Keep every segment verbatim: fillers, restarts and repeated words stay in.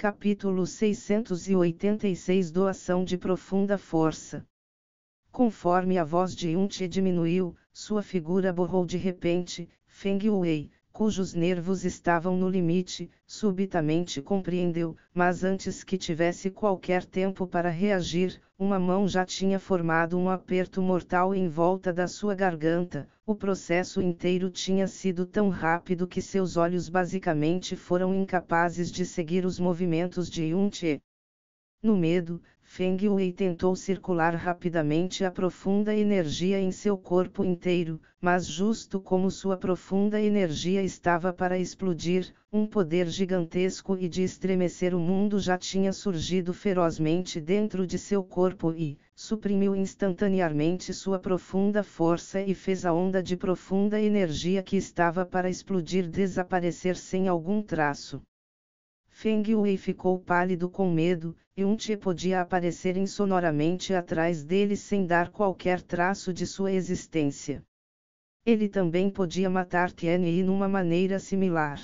Capítulo seiscentos e oitenta e seis Doação de profunda força. Conforme a voz de Yun-Che diminuiu, sua figura borrou de repente. Feng Wei, cujos nervos estavam no limite, subitamente compreendeu, mas antes que tivesse qualquer tempo para reagir, uma mão já tinha formado um aperto mortal em volta da sua garganta. O processo inteiro tinha sido tão rápido que seus olhos basicamente foram incapazes de seguir os movimentos de Yun-Che. No medo, Feng Wei tentou circular rapidamente a profunda energia em seu corpo inteiro, mas justo como sua profunda energia estava para explodir, um poder gigantesco e de estremecer o mundo já tinha surgido ferozmente dentro de seu corpo e suprimiu instantaneamente sua profunda força e fez a onda de profunda energia que estava para explodir desaparecer sem algum traço. Feng Wei ficou pálido com medo. Yun-Che podia aparecer insonoramente atrás dele sem dar qualquer traço de sua existência. Ele também podia matar Tianyi numa maneira similar.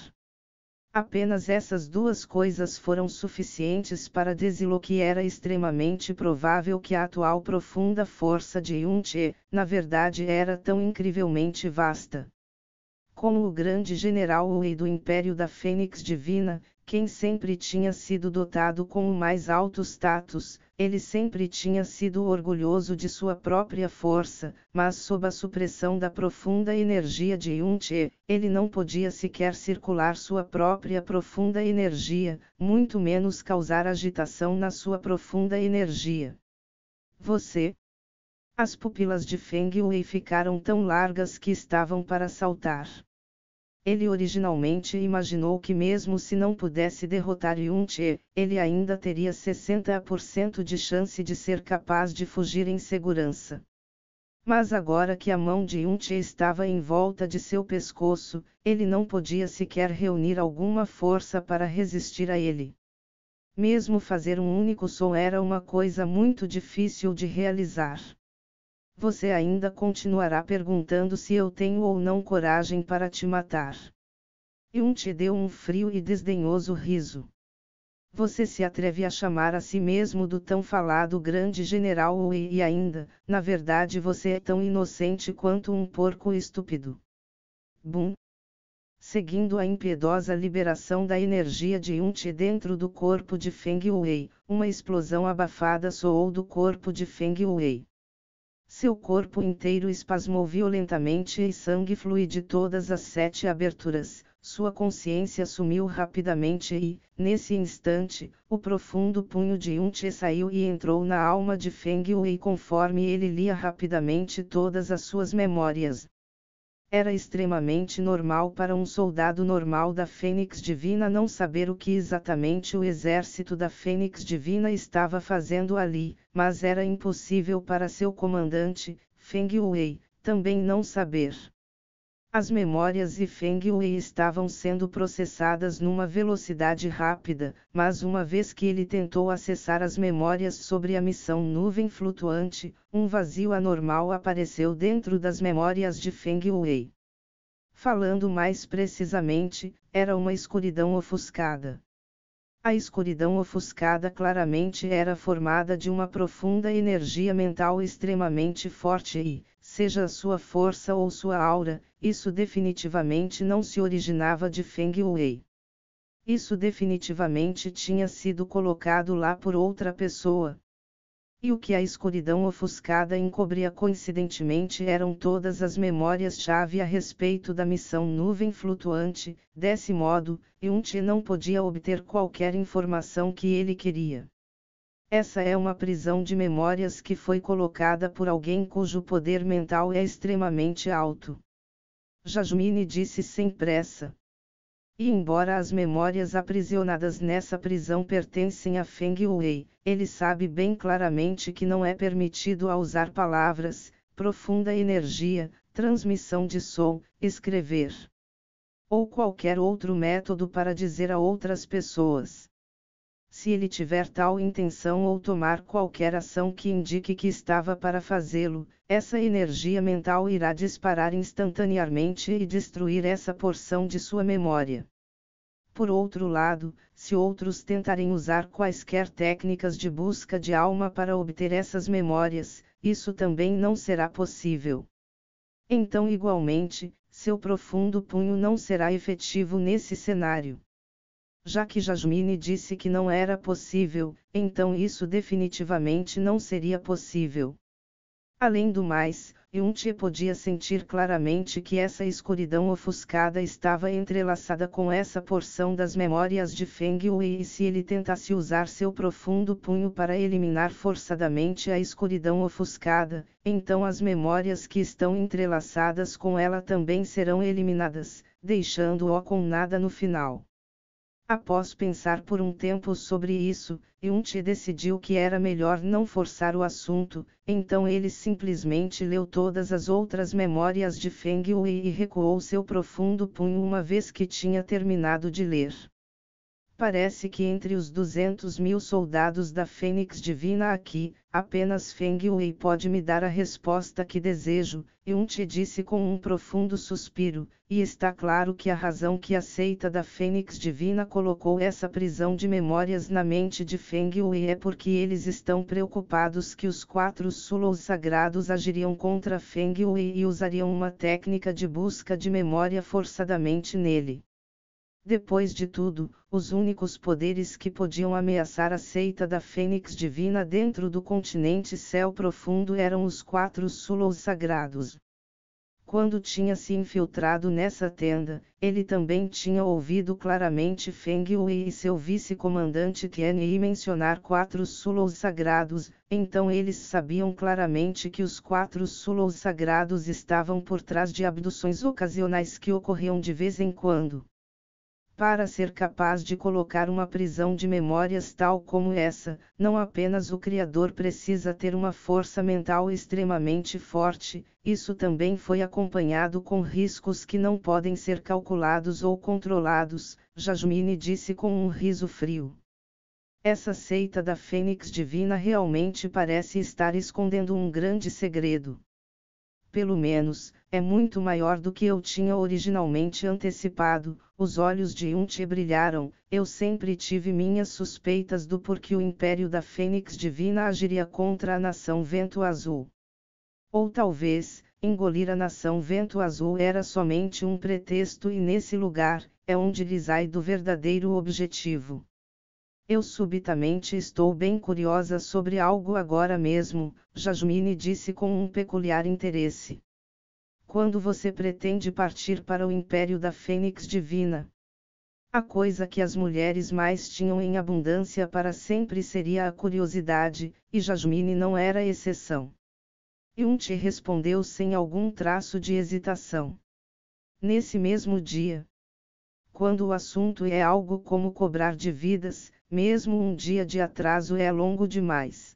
Apenas essas duas coisas foram suficientes para dizê-lo que era extremamente provável que a atual profunda força de Yun-Che, na verdade era tão incrivelmente vasta. Como o grande general Wei do Império da Fênix Divina, quem sempre tinha sido dotado com o mais alto status, ele sempre tinha sido orgulhoso de sua própria força, mas sob a supressão da profunda energia de Yun-Che, ele não podia sequer circular sua própria profunda energia, muito menos causar agitação na sua profunda energia. Você? As pupilas de Feng Wei ficaram tão largas que estavam para saltar. Ele originalmente imaginou que mesmo se não pudesse derrotar Yun-Che, ele ainda teria sessenta por cento de chance de ser capaz de fugir em segurança. Mas agora que a mão de Yun-Che estava em volta de seu pescoço, ele não podia sequer reunir alguma força para resistir a ele. Mesmo fazer um único som era uma coisa muito difícil de realizar. Você ainda continuará perguntando se eu tenho ou não coragem para te matar. Yun-Che deu um frio e desdenhoso riso. Você se atreve a chamar a si mesmo do tão falado grande general Wei e ainda, na verdade você é tão inocente quanto um porco estúpido. Bum! Seguindo a impiedosa liberação da energia de Yun-Che dentro do corpo de Feng Wei, uma explosão abafada soou do corpo de Feng Wei. Seu corpo inteiro espasmou violentamente e sangue flui de todas as sete aberturas. Sua consciência sumiu rapidamente e, nesse instante, o profundo punho de Yun-Che saiu e entrou na alma de Feng Wei conforme ele lia rapidamente todas as suas memórias. Era extremamente normal para um soldado normal da Fênix Divina não saber o que exatamente o exército da Fênix Divina estava fazendo ali, mas era impossível para seu comandante, Feng Wei, também não saber. As memórias de Feng Wei estavam sendo processadas numa velocidade rápida, mas uma vez que ele tentou acessar as memórias sobre a missão nuvem flutuante, um vazio anormal apareceu dentro das memórias de Feng Wei. Falando mais precisamente, era uma escuridão ofuscada. A escuridão ofuscada claramente era formada de uma profunda energia mental extremamente forte e, seja a sua força ou sua aura, isso definitivamente não se originava de Feng Wei. Isso definitivamente tinha sido colocado lá por outra pessoa. E o que a escuridão ofuscada encobria coincidentemente eram todas as memórias-chave a respeito da missão nuvem flutuante. Desse modo, Yun-Che não podia obter qualquer informação que ele queria. Essa é uma prisão de memórias que foi colocada por alguém cujo poder mental é extremamente alto. Jasmine disse sem pressa. E embora as memórias aprisionadas nessa prisão pertencem a Feng Wei, ele sabe bem claramente que não é permitido a usar palavras, profunda energia, transmissão de som, escrever. Ou qualquer outro método para dizer a outras pessoas. Se ele tiver tal intenção ou tomar qualquer ação que indique que estava para fazê-lo, essa energia mental irá disparar instantaneamente e destruir essa porção de sua memória. Por outro lado, se outros tentarem usar quaisquer técnicas de busca de alma para obter essas memórias, isso também não será possível. Então, igualmente, seu profundo punho não será efetivo nesse cenário. Já que Jasmine disse que não era possível, então isso definitivamente não seria possível. Além do mais, Yunche podia sentir claramente que essa escuridão ofuscada estava entrelaçada com essa porção das memórias de Feng Wei, e se ele tentasse usar seu profundo punho para eliminar forçadamente a escuridão ofuscada, então as memórias que estão entrelaçadas com ela também serão eliminadas, deixando-o com nada no final. Após pensar por um tempo sobre isso, Yunche decidiu que era melhor não forçar o assunto, então ele simplesmente leu todas as outras memórias de Feng Wei e recuou seu profundo punho uma vez que tinha terminado de ler. Parece que entre os duzentos mil soldados da Fênix Divina aqui, apenas Feng Wei pode me dar a resposta que desejo, Yunche disse com um profundo suspiro, e está claro que a razão que a seita da Fênix Divina colocou essa prisão de memórias na mente de Feng Wei é porque eles estão preocupados que os quatro Sulous sagrados agiriam contra Feng Wei e usariam uma técnica de busca de memória forçadamente nele. Depois de tudo, os únicos poderes que podiam ameaçar a seita da Fênix Divina dentro do continente Céu Profundo eram os quatro Sulous sagrados. Quando tinha se infiltrado nessa tenda, ele também tinha ouvido claramente Feng Wei e seu vice-comandante Tian Yi mencionar quatro Sulous sagrados, então eles sabiam claramente que os quatro Sulous sagrados estavam por trás de abduções ocasionais que ocorriam de vez em quando. Para ser capaz de colocar uma prisão de memórias tal como essa, não apenas o Criador precisa ter uma força mental extremamente forte, isso também foi acompanhado com riscos que não podem ser calculados ou controlados, Jasmine disse com um riso frio. Essa seita da Fênix Divina realmente parece estar escondendo um grande segredo. Pelo menos, é muito maior do que eu tinha originalmente antecipado. Os olhos de Yunche brilharam. Eu sempre tive minhas suspeitas do porquê o Império da Fênix Divina agiria contra a Nação Vento Azul. Ou talvez, engolir a Nação Vento Azul era somente um pretexto e nesse lugar, é onde reside o verdadeiro objetivo. Eu subitamente estou bem curiosa sobre algo agora mesmo, Jasmine disse com um peculiar interesse. Quando você pretende partir para o Império da Fênix Divina? A coisa que as mulheres mais tinham em abundância para sempre seria a curiosidade, e Jasmine não era exceção. Yunche respondeu sem algum traço de hesitação. Nesse mesmo dia. Quando o assunto é algo como cobrar dívidas, mesmo um dia de atraso é longo demais.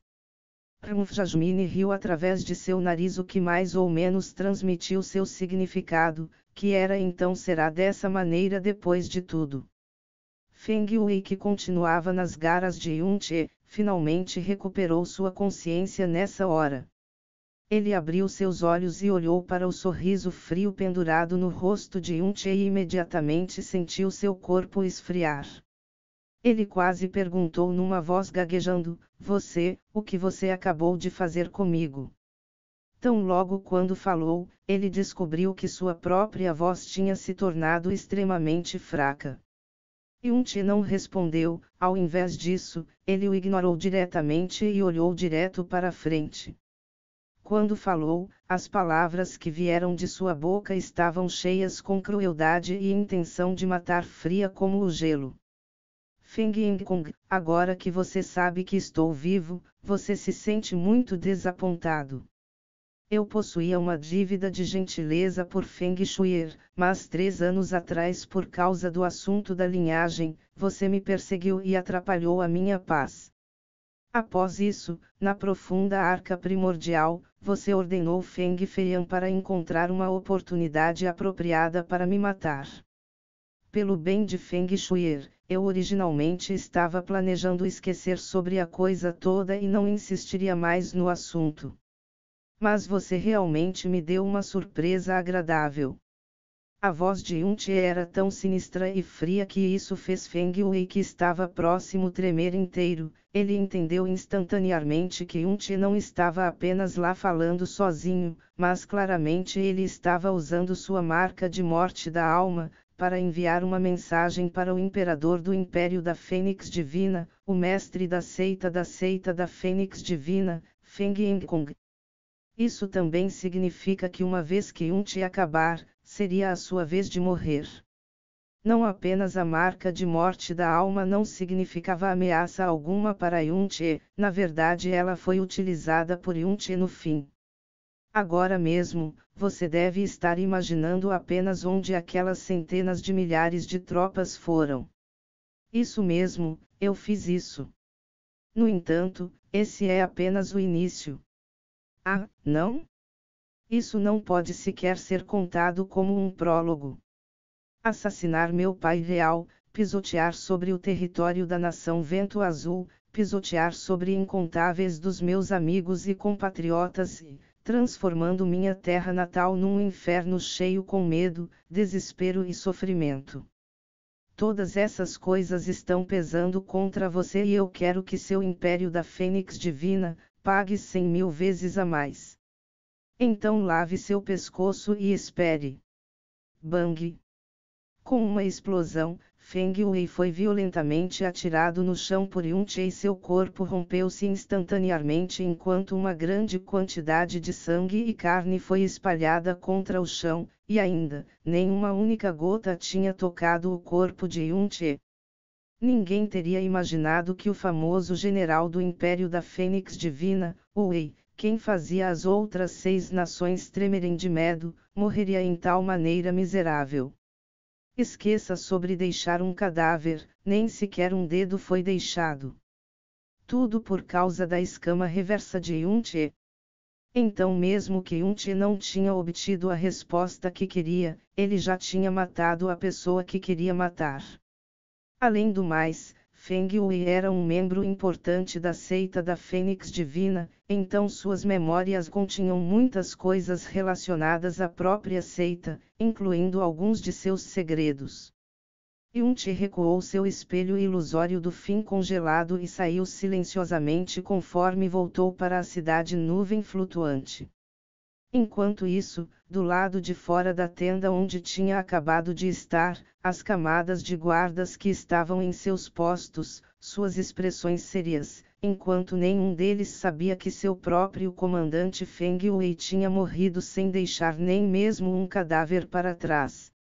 Jasmine riu através de seu nariz, o que mais ou menos transmitiu seu significado, que era então será dessa maneira depois de tudo. Feng Wei, que continuava nas garras de Yunche, finalmente recuperou sua consciência nessa hora. Ele abriu seus olhos e olhou para o sorriso frio pendurado no rosto de Yunche e imediatamente sentiu seu corpo esfriar. Ele quase perguntou numa voz gaguejando: Você, o que você acabou de fazer comigo? Tão logo quando falou, ele descobriu que sua própria voz tinha se tornado extremamente fraca. Yunche não respondeu, ao invés disso, ele o ignorou diretamente e olhou direto para a frente. Quando falou, as palavras que vieram de sua boca estavam cheias com crueldade e intenção de matar, fria como o gelo. Feng Yingkong, agora que você sabe que estou vivo, você se sente muito desapontado. Eu possuía uma dívida de gentileza por Feng Shuier, mas três anos atrás, por causa do assunto da linhagem, você me perseguiu e atrapalhou a minha paz. Após isso, na profunda arca primordial, você ordenou Feng Feiyan para encontrar uma oportunidade apropriada para me matar. Pelo bem de Feng Shuier, eu originalmente estava planejando esquecer sobre a coisa toda e não insistiria mais no assunto. Mas você realmente me deu uma surpresa agradável. A voz de Yunche era tão sinistra e fria que isso fez Feng Wei, que estava próximo, tremer inteiro. Ele entendeu instantaneamente que Yunche não estava apenas lá falando sozinho, mas claramente ele estava usando sua marca de morte da alma, para enviar uma mensagem para o imperador do Império da Fênix Divina, o mestre da seita da seita da Fênix Divina, Feng Yingkong. Isso também significa que uma vez que Yunche acabar, seria a sua vez de morrer. Não apenas a marca de morte da alma não significava ameaça alguma para Yunche, na verdade ela foi utilizada por Yunche no fim. Agora mesmo, você deve estar imaginando apenas onde aquelas centenas de milhares de tropas foram. Isso mesmo, eu fiz isso. No entanto, esse é apenas o início. Ah, não? Isso não pode sequer ser contado como um prólogo. Assassinar meu pai real, pisotear sobre o território da nação Vento Azul, pisotear sobre incontáveis dos meus amigos e compatriotas e, transformando minha terra natal num inferno cheio com medo, desespero e sofrimento. Todas essas coisas estão pesando contra você e eu quero que seu império da Fênix Divina pague cem mil vezes a mais. Então lave seu pescoço e espere. Bang! Com uma explosão, Feng Wei foi violentamente atirado no chão por Yunche e seu corpo rompeu-se instantaneamente enquanto uma grande quantidade de sangue e carne foi espalhada contra o chão, e ainda, nenhuma única gota tinha tocado o corpo de Yunche. Ninguém teria imaginado que o famoso general do Império da Fênix Divina, Wei, quem fazia as outras seis nações tremerem de medo, morreria em tal maneira miserável. Esqueça sobre deixar um cadáver, nem sequer um dedo foi deixado. Tudo por causa da escama reversa de Yunche. Então, mesmo que Yunche não tinha obtido a resposta que queria, ele já tinha matado a pessoa que queria matar. Além do mais, Feng Wei era um membro importante da seita da Fênix Divina, então suas memórias continham muitas coisas relacionadas à própria seita, incluindo alguns de seus segredos. Yunche recuou seu espelho ilusório do fim congelado e saiu silenciosamente conforme voltou para a cidade nuvem flutuante. Enquanto isso, do lado de fora da tenda onde tinha acabado de estar, as camadas de guardas que estavam em seus postos, suas expressões sérias, enquanto nenhum deles sabia que seu próprio comandante Feng Wei tinha morrido sem deixar nem mesmo um cadáver para trás.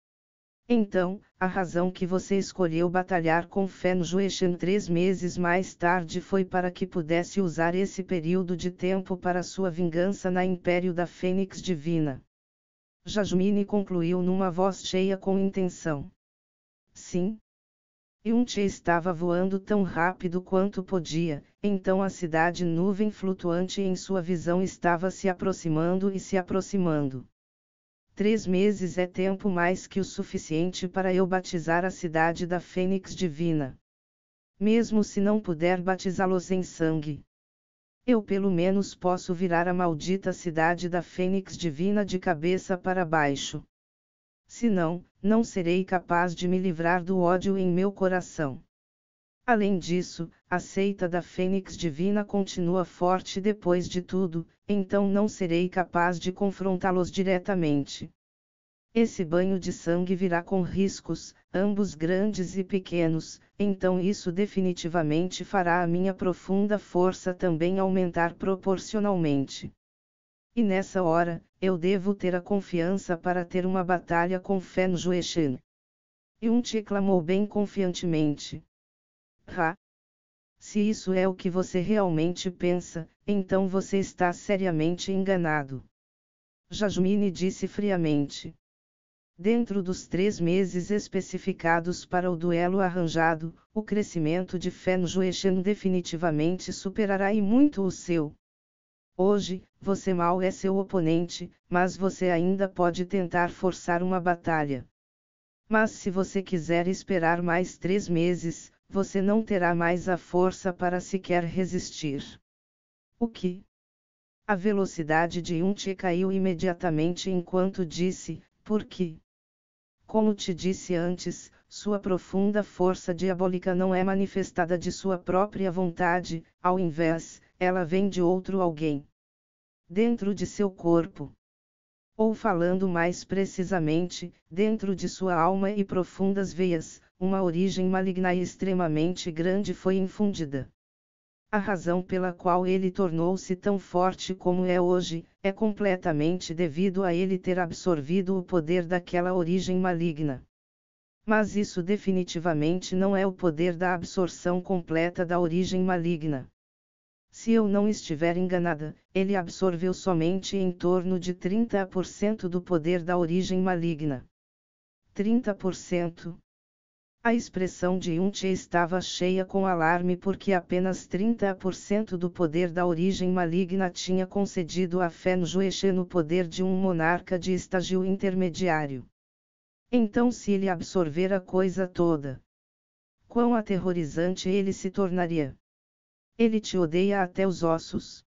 Então, a razão que você escolheu batalhar com Fen Zhuoxian três meses mais tarde foi para que pudesse usar esse período de tempo para sua vingança na Império da Fênix Divina. Jasmine concluiu numa voz cheia com intenção. Sim. Yunche estava voando tão rápido quanto podia, então a cidade nuvem flutuante em sua visão estava se aproximando e se aproximando. Três meses é tempo mais que o suficiente para eu batizar a cidade da Fênix Divina. Mesmo se não puder batizá-los em sangue. Eu pelo menos posso virar a maldita cidade da Fênix Divina de cabeça para baixo. Senão, não serei capaz de me livrar do ódio em meu coração. Além disso, a seita da Fênix Divina continua forte depois de tudo, então não serei capaz de confrontá-los diretamente. Esse banho de sangue virá com riscos, ambos grandes e pequenos, então isso definitivamente fará a minha profunda força também aumentar proporcionalmente. E nessa hora, eu devo ter a confiança para ter uma batalha com Fen Zhuoxian. Yunche clamou bem confiantemente. Ha! Se isso é o que você realmente pensa, então você está seriamente enganado. Jasmine disse friamente. Dentro dos três meses especificados para o duelo arranjado, o crescimento de Fen Zhuoxian definitivamente superará e muito o seu. Hoje, você mal é seu oponente, mas você ainda pode tentar forçar uma batalha. Mas se você quiser esperar mais três meses, você não terá mais a força para sequer resistir. O que? A velocidade de Yunche caiu imediatamente enquanto disse, por quê? Como te disse antes, sua profunda força diabólica não é manifestada de sua própria vontade, ao invés, ela vem de outro alguém. Dentro de seu corpo. Ou falando mais precisamente, dentro de sua alma e profundas veias, uma origem maligna e extremamente grande foi infundida. A razão pela qual ele tornou-se tão forte como é hoje, é completamente devido a ele ter absorvido o poder daquela origem maligna. Mas isso definitivamente não é o poder da absorção completa da origem maligna. Se eu não estiver enganada, ele absorveu somente em torno de trinta por cento do poder da origem maligna. trinta por cento. A expressão de Yunche estava cheia com alarme porque apenas trinta por cento do poder da origem maligna tinha concedido a Fenjueche no poder de um monarca de estágio intermediário. Então se ele absorver a coisa toda, quão aterrorizante ele se tornaria! Ele te odeia até os ossos.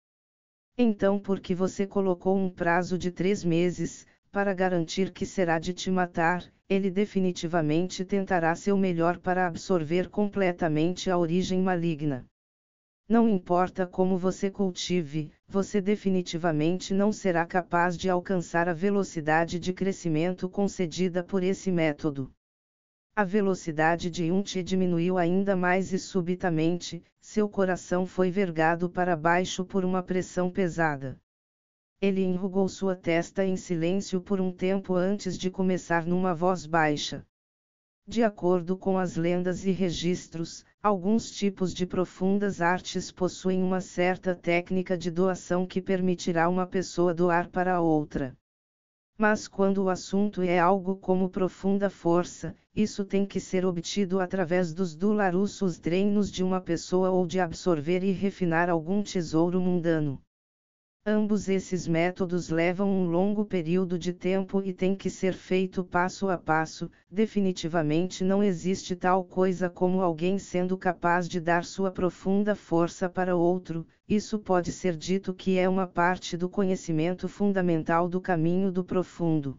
Então por que você colocou um prazo de três meses, para garantir que será de te matar? Ele definitivamente tentará seu melhor para absorver completamente a origem maligna. Não importa como você cultive, você definitivamente não será capaz de alcançar a velocidade de crescimento concedida por esse método. A velocidade de Yunche diminuiu ainda mais e subitamente, seu coração foi vergado para baixo por uma pressão pesada. Ele enrugou sua testa em silêncio por um tempo antes de começar numa voz baixa. De acordo com as lendas e registros, alguns tipos de profundas artes possuem uma certa técnica de doação que permitirá uma pessoa doar para outra. Mas quando o assunto é algo como profunda força, isso tem que ser obtido através dos dolorosos treinos de uma pessoa ou de absorver e refinar algum tesouro mundano. Ambos esses métodos levam um longo período de tempo e tem que ser feito passo a passo. Definitivamente não existe tal coisa como alguém sendo capaz de dar sua profunda força para outro. Isso pode ser dito que é uma parte do conhecimento fundamental do caminho do profundo.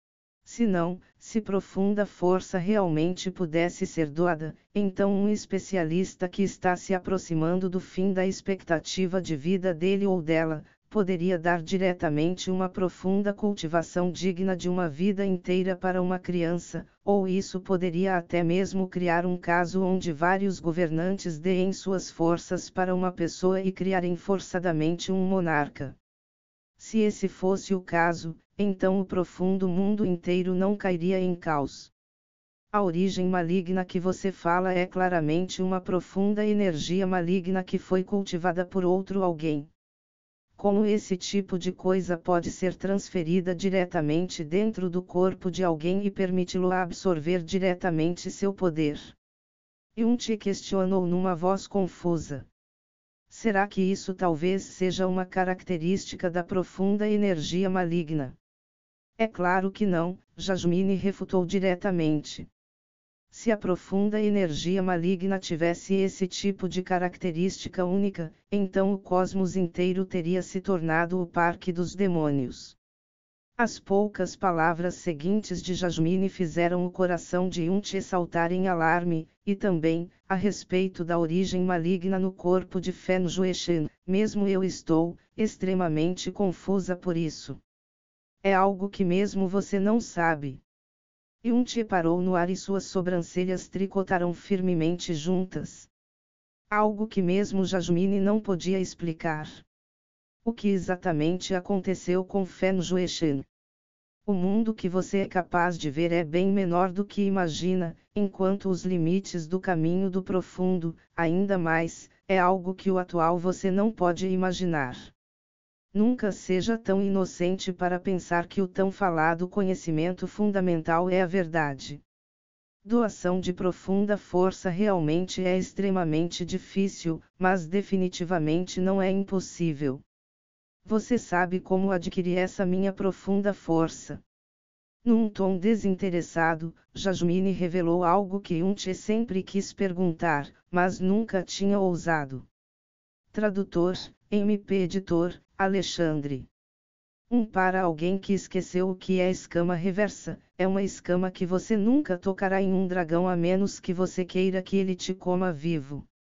Se não, se profunda força realmente pudesse ser doada, então um especialista que está se aproximando do fim da expectativa de vida dele ou dela, poderia dar diretamente uma profunda cultivação digna de uma vida inteira para uma criança, ou isso poderia até mesmo criar um caso onde vários governantes deem suas forças para uma pessoa e criarem forçadamente um monarca. Se esse fosse o caso, então o profundo mundo inteiro não cairia em caos. A origem maligna que você fala é claramente uma profunda energia maligna que foi cultivada por outro alguém. Como esse tipo de coisa pode ser transferida diretamente dentro do corpo de alguém e permiti-lo absorver diretamente seu poder? Yunche questionou numa voz confusa. Será que isso talvez seja uma característica da profunda energia maligna? É claro que não, Jasmine refutou diretamente. Se a profunda energia maligna tivesse esse tipo de característica única, então o cosmos inteiro teria se tornado o parque dos demônios. As poucas palavras seguintes de Jasmine fizeram o coração de Yunche saltar em alarme, e também, a respeito da origem maligna no corpo de Fenjuechen, mesmo eu estou, extremamente confusa por isso. É algo que mesmo você não sabe. Yunche parou no ar e suas sobrancelhas tricotaram firmemente juntas. Algo que mesmo Jasmine não podia explicar. O que exatamente aconteceu com Fenjuechen? O mundo que você é capaz de ver é bem menor do que imagina, enquanto os limites do caminho do profundo, ainda mais, é algo que o atual você não pode imaginar. Nunca seja tão inocente para pensar que o tão falado conhecimento fundamental é a verdade. Doação de profunda força realmente é extremamente difícil, mas definitivamente não é impossível. Você sabe como adquirir essa minha profunda força? Num tom desinteressado, Jasmine revelou algo que Yunche sempre quis perguntar, mas nunca tinha ousado. Tradutor, M P Editor, Alexandre. um Para alguém que esqueceu o que é escama reversa, é uma escama que você nunca tocará em um dragão a menos que você queira que ele te coma vivo.